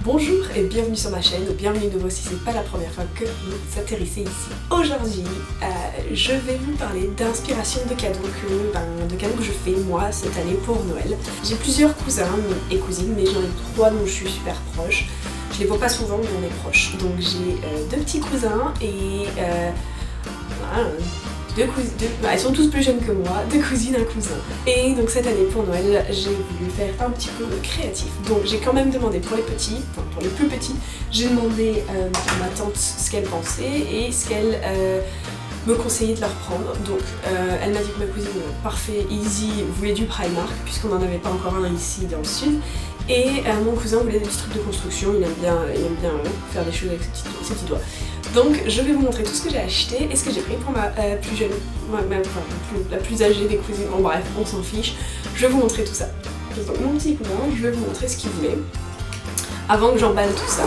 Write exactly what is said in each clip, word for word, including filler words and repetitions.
Bonjour et bienvenue sur ma chaîne, ou bienvenue de nouveau si c'est pas la première fois que vous atterrissez ici. Aujourd'hui, euh, je vais vous parler d'inspiration de cadeaux que, ben, de cadeaux que je fais moi cette année pour Noël. J'ai plusieurs cousins et cousines, mais j'en ai trois dont je suis super proche. Je les vois pas souvent mais on est proches. Donc j'ai euh, deux petits cousins et euh, voilà, Deux cousines, deux, bah, ils sont tous plus jeunes que moi, deux cousines, un cousin. Et donc cette année pour Noël, j'ai voulu faire un petit peu créatif. Donc j'ai quand même demandé pour les petits, enfin pour les plus petits, j'ai demandé euh, à ma tante ce qu'elle pensait et ce qu'elle euh, me conseillait de leur prendre. Donc euh, elle m'a dit que ma cousine, parfait, easy, voulait du Primark, puisqu'on n'en avait pas encore un ici dans le sud. Et euh, mon cousin voulait des petits trucs de construction, il aime bien, il aime bien euh, faire des choses avec ses petits, ses petits doigts. Donc je vais vous montrer tout ce que j'ai acheté et ce que j'ai pris pour ma euh, plus jeune, ma, ma, enfin, la, plus, la plus âgée des cousines. Bon bref, on s'en fiche, je vais vous montrer tout ça. Donc mon petit cousin, je vais vous montrer ce qu'il voulait, avant que j'emballe tout ça.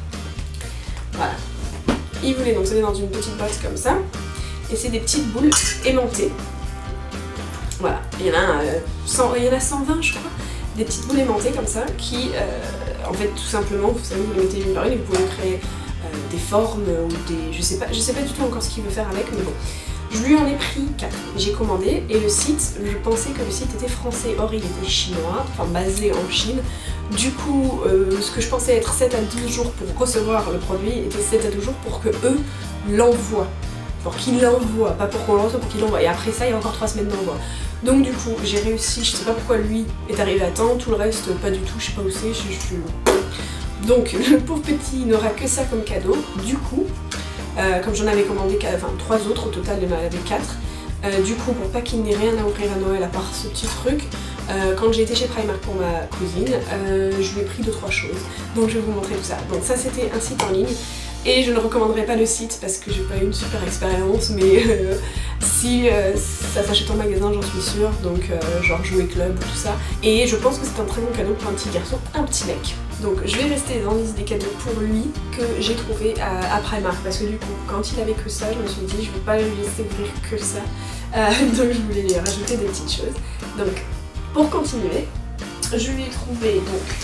Voilà. Il voulait donc, ça dans une petite boîte comme ça, et c'est des petites boules aimantées. Voilà, il y en a, euh, cent, il y en a cent vingt je crois. Des petites boules aimantées comme ça qui, euh, en fait, tout simplement, vous savez, vous les mettez une par une et vous pouvez créer euh, des formes ou des... Je sais pas, je sais pas du tout encore ce qu'il veut faire avec, mais bon. Je lui en ai pris quatre. J'ai commandé et le site, je pensais que le site était français, or il était chinois, enfin basé en Chine. Du coup, euh, ce que je pensais être sept à douze jours pour recevoir le produit était sept à douze jours pour que eux l'envoient. Pour qu'ils l'envoient, pas pour qu'on le reçoive, pour qu'ils l'envoient. Et après ça, il y a encore trois semaines d'envoi. Donc du coup, j'ai réussi, je sais pas pourquoi lui est arrivé à temps, tout le reste, pas du tout, je sais pas où c'est, je suis... Donc le pauvre petit n'aura que ça comme cadeau. Du coup, euh, comme j'en avais commandé, enfin trois autres, au total il y en avait quatre, euh, du coup, pour pas qu'il n'ait rien à offrir à Noël à part ce petit truc, euh, quand j'ai été chez Primark pour ma cousine, euh, je lui ai pris deux trois choses. Donc je vais vous montrer tout ça. Donc ça c'était un site en ligne. Et je ne recommanderais pas le site parce que j'ai pas eu une super expérience, mais euh, si euh, ça s'achète en magasin, j'en suis sûre, donc euh, genre jouer club ou tout ça. Et je pense que c'est un très bon cadeau pour un petit garçon, un petit mec. Donc je vais rester dans la liste des cadeaux pour lui que j'ai trouvé à, à Primark, parce que du coup, quand il avait que ça, je me suis dit je vais pas lui laisser ouvrir que ça, euh, donc je voulais lui rajouter des petites choses. Donc pour continuer, je lui ai trouvé donc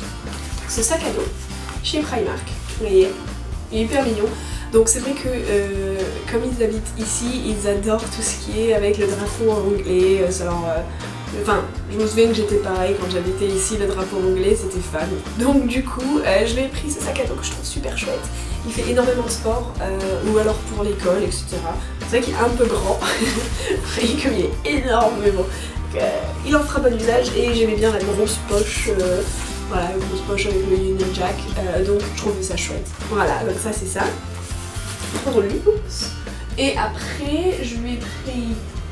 ce sac à dos chez Primark, vous voyez. Il est hyper mignon. Donc c'est vrai que euh, comme ils habitent ici, ils adorent tout ce qui est avec le drapeau anglais. Euh, alors, euh, enfin, je me souviens que j'étais pareil quand j'habitais ici, le drapeau anglais, c'était fan. Donc du coup, euh, je lui ai pris ce sac à dos que je trouve super chouette. Il fait énormément de sport, euh, ou alors pour l'école, et cetera. C'est vrai qu'il est un peu grand, et comme il est énorme, mais bon, euh, il en fera bon usage et j'aimais bien la grosse poche. Euh, Voilà, une grosse poche avec le Union Jack, euh, donc je trouvais ça chouette. Voilà, donc ça c'est ça. Pour lui, oups. Et après, je lui ai pris...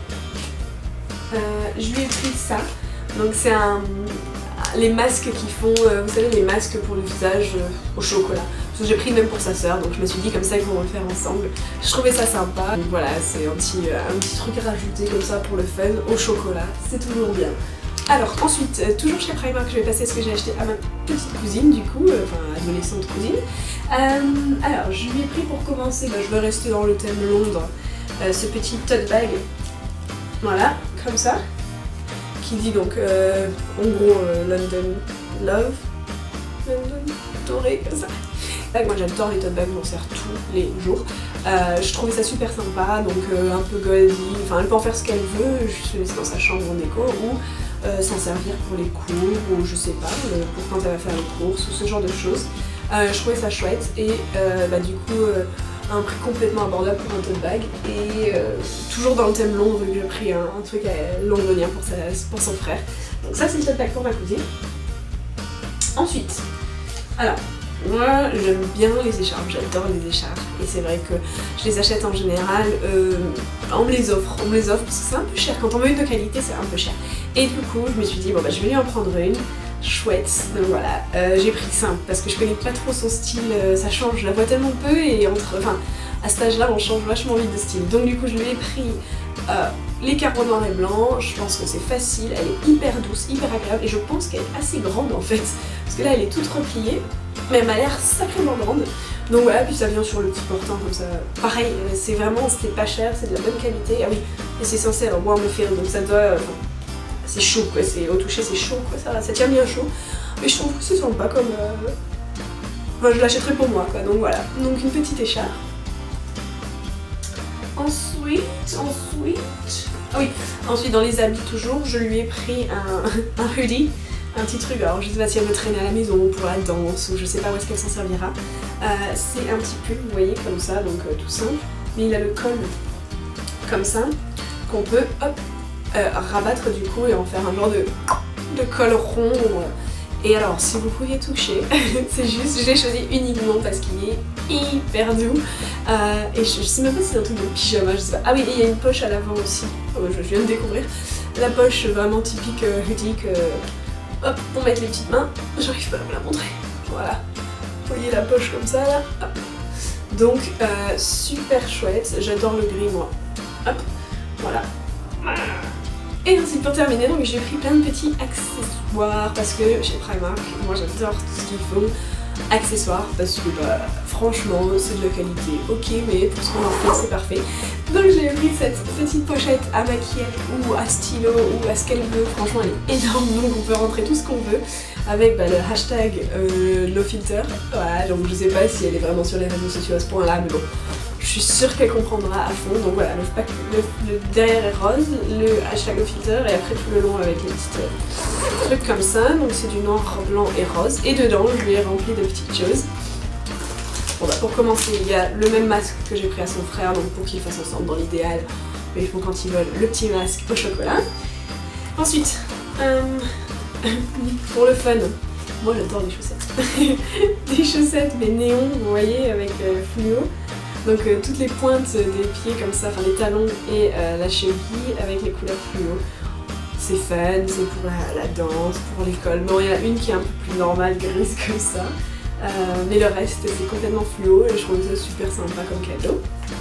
Euh, je lui ai pris ça. Donc c'est un... les masques qui font, euh, vous savez, les masques pour le visage euh, au chocolat. Parce que j'ai pris même pour sa sœur, donc je me suis dit comme ça ils vont le faire ensemble. Je trouvais ça sympa. Donc voilà, c'est un petit, euh, un petit truc à rajouter comme ça pour le fun, au chocolat. C'est toujours bien. Alors ensuite, euh, toujours chez Primark, je vais passer ce que j'ai acheté à ma petite cousine du coup, euh, enfin adolescente cousine. Euh, alors je lui ai pris pour commencer, bah, je vais rester dans le thème Londres, euh, ce petit tote bag, voilà, comme ça, qui dit donc euh, en gros euh, London Love, London doré comme ça. Là, moi j'adore les tote bags, j'en sers tous les jours. Euh, je trouvais ça super sympa, donc euh, un peu goldy, enfin elle peut en faire ce qu'elle veut, juste le laisser dans sa chambre en déco ou euh, s'en servir pour les cours ou je sais pas, euh, pour quand elle va faire les courses ou ce genre de choses. Euh, je trouvais ça chouette et euh, bah, du coup euh, un prix complètement abordable pour un tote bag et euh, toujours dans le thème Londres vu que j'ai pris un, un truc à londonien pour, sa, pour son frère. Donc ça c'est le tote bag pour ma cousine. Ensuite, alors moi j'aime bien les écharpes, j'adore les écharpes et c'est vrai que je les achète en général, euh, on me les offre, on me les offre parce que c'est un peu cher, quand on veut une de qualité c'est un peu cher. Et du coup je me suis dit bon bah je vais lui en prendre une, chouette, donc voilà, euh, j'ai pris simple parce que je connais pas trop son style, euh, ça change, je la vois tellement peu et entre, enfin à cet âge là on change vachement vite de style. Donc du coup je lui ai pris euh, les carreaux noirs et blancs, je pense que c'est facile, elle est hyper douce, hyper agréable et je pense qu'elle est assez grande en fait, parce que là elle est toute repliée. Mais elle m'a l'air sacrément grande. Donc voilà, puis ça vient sur le petit portant comme ça. Pareil, c'est vraiment, c'était pas cher, c'est de la bonne qualité. Ah oui, et c'est censé avoir boire mon fer, donc ça doit... Euh, c'est chaud quoi, au toucher c'est chaud quoi, ça, ça tient bien chaud. Mais je trouve que c'est sympa comme, euh, Enfin, je l'achèterai pour moi quoi, donc voilà. Donc une petite écharpe. Ensuite, ensuite... Ah oui, ensuite dans les habits toujours, je lui ai pris un, un hoodie, un petit truc, alors je sais pas si elle veut traîner à la maison pour la danse ou je sais pas où est-ce qu'elle s'en servira. Euh, c'est un petit pull, vous voyez, comme ça, donc euh, tout simple, mais il a le col comme ça, qu'on peut hop, euh, rabattre du coup et en faire un genre de, de col rond. Et alors, si vous pouviez toucher, c'est juste, je l'ai choisi uniquement parce qu'il est hyper doux. Euh, et je, je sais même pas si c'est un truc de pyjama, je sais pas. Ah oui, et il y a une poche à l'avant aussi, oh, je viens de découvrir. La poche vraiment typique euh, hoodie que, hop, pour mettre les petites mains. J'arrive pas à me la montrer. Voilà. Vous voyez la poche comme ça là, hop. Donc, euh, super chouette, j'adore le gris moi. Hop, voilà. Et ensuite pour terminer, donc j'ai pris plein de petits accessoires parce que chez Primark, moi j'adore tout ce qu'ils font accessoires parce que bah, franchement c'est de la qualité, ok, mais pour ce qu'on en fait c'est parfait. Donc j'ai pris cette petite pochette à maquillage ou à stylo ou à ce qu'elle veut, franchement elle est énorme, donc on peut rentrer tout ce qu'on veut avec bah, le hashtag euh, NoFilter. Voilà, donc je sais pas si elle est vraiment sur les réseaux sociaux à ce point là, mais bon. Je suis sûre qu'elle comprendra à fond, donc voilà, le, pack, le, le derrière est rose, le hashtag NoFilter et après tout le long avec les petits euh, trucs comme ça, donc c'est du noir, blanc et rose, et dedans je lui ai rempli de petites choses. Bon bah pour commencer, il y a le même masque que j'ai pris à son frère, donc pour qu'ils fassent ensemble dans l'idéal, mais ils font quand ils veulent le petit masque au chocolat. Ensuite, euh, pour le fun, moi j'adore les chaussettes, des chaussettes mais néon, vous voyez, avec euh, fluo. Donc euh, toutes les pointes des pieds comme ça, enfin les talons et euh, la cheville avec les couleurs fluo. C'est fun, c'est pour la, la danse, pour l'école. Bon, il y en a une qui est un peu plus normale, grise comme ça. Euh, mais le reste c'est complètement fluo et je trouve ça super sympa comme cadeau.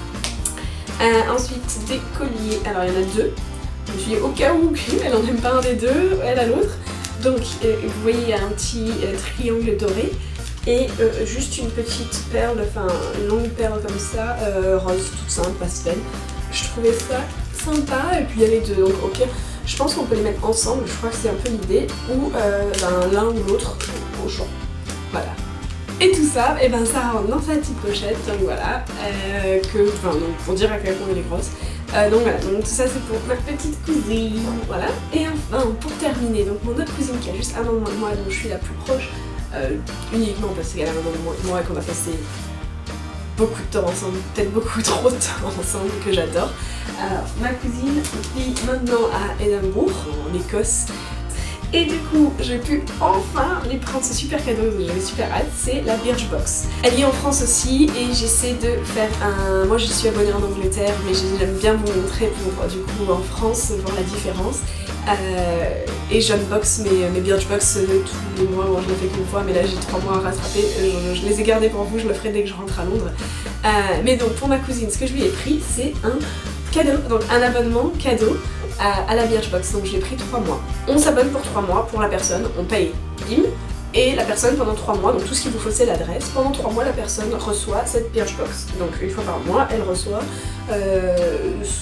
Euh, ensuite des colliers, alors il y en a deux. Je me suis dit au cas où elle en aime pas un des deux, elle a l'autre. Donc euh, vous voyez il y a un petit euh, triangle doré. Et euh, juste une petite perle, enfin une longue perle comme ça, euh, rose, toute simple, pastel. Je trouvais ça sympa, et puis il y a les deux, donc au pire, je pense qu'on peut les mettre ensemble, je crois que c'est un peu l'idée, ou euh, ben, l'un ou l'autre au choix. Voilà. Et tout ça, et ben ça rentre dans sa petite pochette, donc voilà, euh, que, enfin donc pour dire à quel point elle est grosse. Euh, donc voilà, donc tout ça c'est pour ma petite cousine, voilà. Et enfin, pour terminer, donc mon autre cousine qui a juste un an de moins que moi, dont je suis la plus proche, Euh, uniquement parce qu'elle a un moment de moi et qu'on a passé beaucoup de temps ensemble, peut-être beaucoup trop de temps ensemble, que j'adore. Alors, ma cousine vit maintenant à Édimbourg, en Écosse, et du coup, j'ai pu enfin lui prendre ce super cadeau dont j'avais super hâte, c'est la Birchbox. Elle est en France aussi, et j'essaie de faire un... Moi, je suis abonnée en Angleterre, mais j'aime bien vous montrer pour, du coup, en France, voir la différence. Euh, et j'unbox mes, mes Birchbox euh, tous les mois, moi je le fais qu'une fois, mais là j'ai trois mois à rattraper, je, je les ai gardés pour vous, je le ferai dès que je rentre à Londres. Euh, mais donc pour ma cousine, ce que je lui ai pris, c'est un cadeau, donc un abonnement cadeau à, à la Birchbox, donc je l'ai pris trois mois. On s'abonne pour trois mois pour la personne, on paye bim, et la personne pendant trois mois, donc tout ce qu'il vous faut c'est l'adresse, pendant trois mois la personne reçoit cette Birchbox. Donc une fois par mois, elle reçoit euh,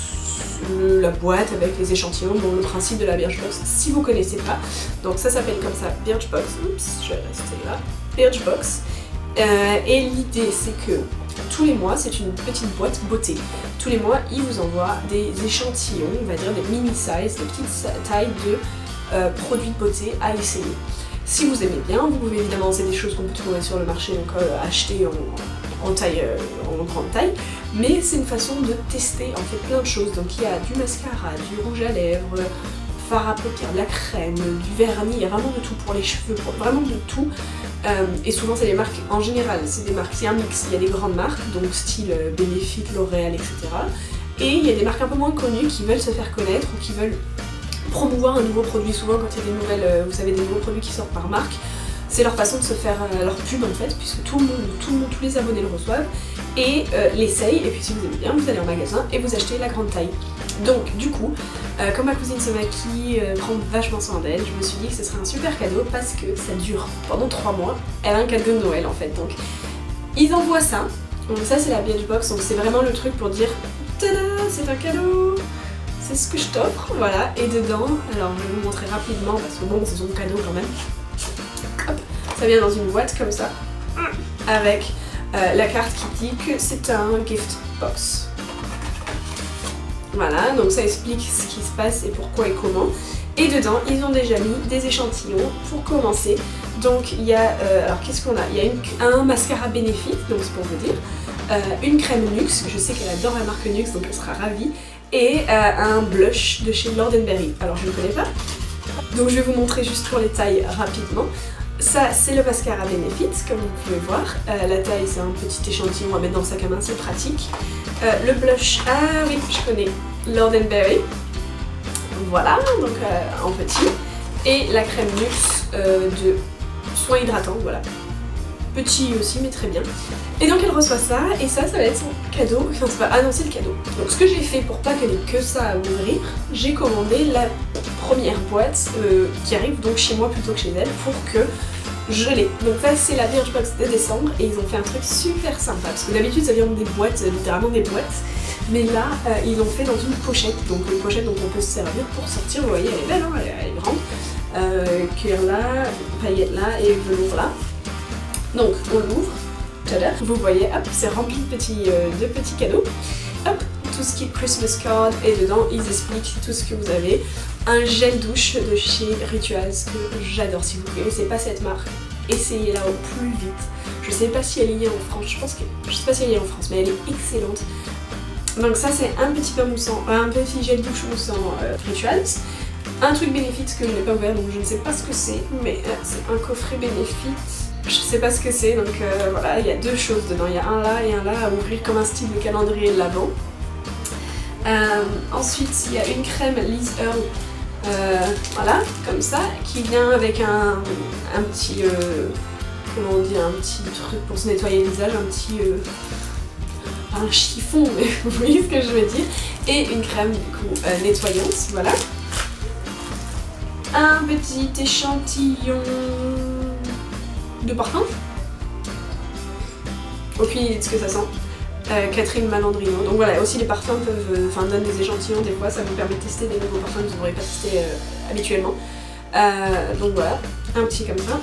la boîte avec les échantillons, bon le principe de la Birchbox si vous connaissez pas, donc ça s'appelle comme ça Birchbox, oups je vais rester là, Birchbox, euh, et l'idée c'est que tous les mois, c'est une petite boîte beauté, tous les mois ils vous envoient des échantillons, on va dire des mini size, des petites tailles de euh, produits de beauté à essayer. Si vous aimez bien, vous pouvez évidemment, c'est des choses qu'on peut trouver sur le marché, donc euh, acheter en, en taille, euh, en grande taille, mais c'est une façon de tester en fait plein de choses. Donc il y a du mascara, du rouge à lèvres, fard à paupières, de la crème, du vernis, il y a vraiment de tout pour les cheveux, pour vraiment de tout. Euh, et souvent c'est des marques, en général, c'est des marques, c'est un mix, il y a des grandes marques, donc style euh, Benefit, L'Oréal, et cetera. Et il y a des marques un peu moins connues qui veulent se faire connaître ou qui veulent promouvoir un nouveau produit. Souvent quand il y a des nouvelles, euh, vous savez, des nouveaux produits qui sortent par marque, c'est leur façon de se faire euh, leur pub en fait, puisque tout le monde, tout le monde, tous les abonnés le reçoivent et euh, l'essayent, et puis si vous aimez bien, vous allez en magasin et vous achetez la grande taille. Donc du coup, euh, comme ma cousine se maquille, euh, prend vachement soin d'elle, je me suis dit que ce serait un super cadeau parce que ça dure pendant trois mois, elle a un cadeau de Noël en fait, donc ils envoient ça, donc ça c'est la Birchbox, donc c'est vraiment le truc pour dire tada, c'est un cadeau, c'est ce que je t'offre, voilà, et dedans, alors je vais vous montrer rapidement parce que bon c'est son cadeau quand même, hop, ça vient dans une boîte comme ça, avec euh, la carte qui dit que c'est un gift box. Voilà, donc ça explique ce qui se passe et pourquoi et comment. Et dedans, ils ont déjà mis des échantillons pour commencer. Donc il y a, euh, alors qu'est-ce qu'on a? Il y a une, un mascara Benefit, donc c'est pour vous dire, euh, une crème Nuxe, je sais qu'elle adore la marque Nuxe, donc elle sera ravie, et euh, un blush de chez Lord and Berry. Alors je ne connais pas, donc je vais vous montrer juste pour les tailles rapidement. Ça, c'est le mascara Benefit, comme vous pouvez voir. Euh, la taille, c'est un petit échantillon à mettre dans le sac à main, c'est pratique. Euh, le blush, ah oui, je connais, Lord and Berry. Voilà, donc euh, en petit. Et la crème Nuxe euh, de soin hydratant, voilà. Petit aussi, mais très bien. Et donc elle reçoit ça, et ça, ça va être son cadeau. Enfin, c'est pas annoncer le cadeau. Donc ce que j'ai fait pour pas qu'elle ait que ça à ouvrir, j'ai commandé la première boîte euh, qui arrive donc chez moi plutôt que chez elle pour que je l'ai. Donc ça, c'est la Birchbox de décembre, et ils ont fait un truc super sympa. Parce que d'habitude, ça vient des boîtes, littéralement des boîtes. Mais là, euh, ils l'ont fait dans une pochette, donc une pochette dont on peut se servir pour sortir. Vous voyez, elle est belle, hein, elle, est, elle est grande. Euh, cuir là, paillettes là et velours là. Donc on l'ouvre, tada, vous voyez, hop, c'est rempli de petits, euh, de petits cadeaux. Hop, tout ce qui est Christmas card, et dedans ils expliquent tout ce que vous avez. Un gel douche de chez Rituals que j'adore. Si vous ne connaissez pas cette marque, essayez-la au plus vite. Je sais pas si elle y est en France, je pense que je sais pas si elle y est en France, mais elle est excellente. Donc ça, c'est un petit pain moussant, un petit gel douche moussant euh, Rituals. Un truc Benefit que je n'ai pas ouvert, donc je ne sais pas ce que c'est, mais euh, c'est un coffret Benefit. Je sais pas ce que c'est, donc euh, voilà, il y a deux choses dedans. Il y a un là et un là à ouvrir comme un style de calendrier de l'Avent. Euh, ensuite, il y a une crème Liz Earl, euh, voilà, comme ça, qui vient avec un, un petit, euh, comment on dit, un petit truc pour se nettoyer le visage, un petit... Euh, un chiffon, mais vous voyez ce que je veux dire, et une crème du coup euh, nettoyante, voilà. Un petit échantillon de parfum. Aucune idée de ce que ça sent. Euh, Catherine Malandrino. Donc voilà, aussi les parfums peuvent, enfin euh, donnent des échantillons des fois, ça vous permet de tester des nouveaux parfums que vous n'aurez pas testé euh, habituellement. Euh, donc voilà, un petit comme ça.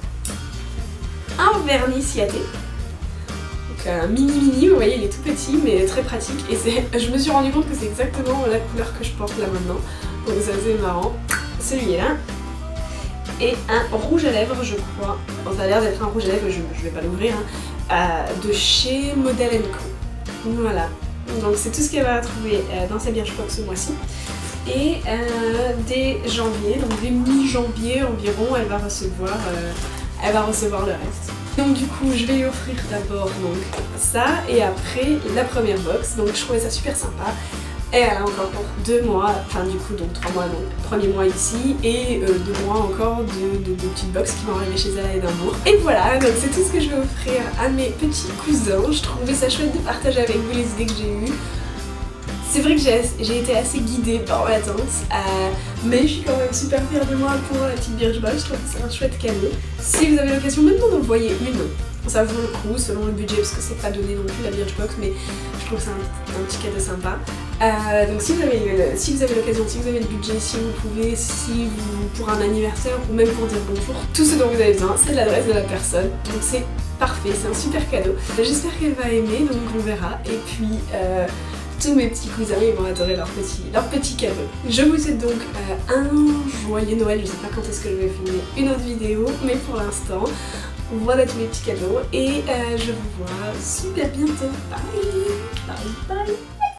Un vernis Ciaté. Un mini mini, vous voyez, il est tout petit mais très pratique, et je me suis rendu compte que c'est exactement la couleur que je porte là maintenant, donc ça c'est marrant. Celui-là, et un rouge à lèvres, je crois, bon, ça a l'air d'être un rouge à lèvres, je, je vais pas l'ouvrir, hein, euh, de chez Model and Co. Voilà, donc c'est tout ce qu'elle va trouver euh, dans sa Birchbox ce mois-ci. Et euh, dès janvier, donc dès mi-janvier environ, elle va recevoir, euh, elle va recevoir le reste. Donc du coup je vais lui offrir d'abord donc ça, et après la première box, donc je trouvais ça super sympa. Et elle a encore pour deux mois, enfin du coup donc trois mois, donc premier mois ici, et euh, deux mois encore de, de, de petites box qui vont arriver chez elle à Édimbourg. Et voilà, donc c'est tout ce que je vais offrir à mes petits cousins. Je trouvais ça chouette de partager avec vous les idées que j'ai eues. C'est vrai que j'ai été assez guidée par ma tante, euh, mais je suis quand même super fière de moi pour la petite Birchbox. Je trouve que c'est un chouette cadeau. Si vous avez l'occasion même d'en envoyer une, ça vaut le coup selon le budget, parce que c'est pas donné non plus la Birchbox, mais je trouve que c'est un, un petit cadeau sympa. Euh, donc si vous avez si vous avez l'occasion, si vous avez le budget, si vous pouvez, si vous pour un anniversaire ou même pour dire bonjour, tout ce dont vous avez besoin, c'est l'adresse de la personne. Donc c'est parfait, c'est un super cadeau. J'espère qu'elle va aimer, donc on verra. Et puis euh, tous mes petits cousins, ils vont adorer leur petit, leur petit cadeau. Je vous souhaite donc euh, un joyeux Noël. Je sais pas quand est-ce que je vais filmer une autre vidéo, mais pour l'instant, voilà tous mes petits cadeaux. Et euh, je vous vois super bientôt. Bye! Bye bye!